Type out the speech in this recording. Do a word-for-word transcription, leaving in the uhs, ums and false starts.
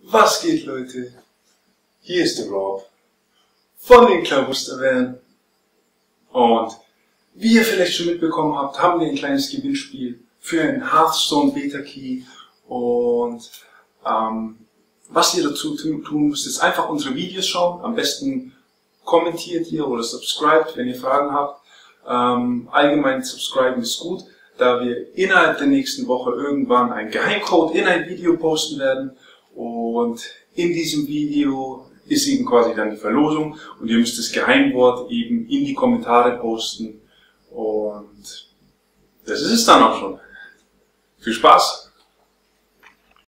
Was geht, Leute? Hier ist der Rob von den Klabausterbären und wie ihr vielleicht schon mitbekommen habt, haben wir ein kleines Gewinnspiel für einen Hearthstone Beta Key und ähm, was ihr dazu tun müsst, ist einfach unsere Videos schauen, am besten kommentiert ihr oder subscribt, wenn ihr Fragen habt. Ähm, allgemein subscriben ist gut, da wir innerhalb der nächsten Woche irgendwann einen Geheimcode in ein Video posten werden. Und in diesem Video ist eben quasi dann die Verlosung und ihr müsst das Geheimwort eben in die Kommentare posten und das ist es dann auch schon. Viel Spaß!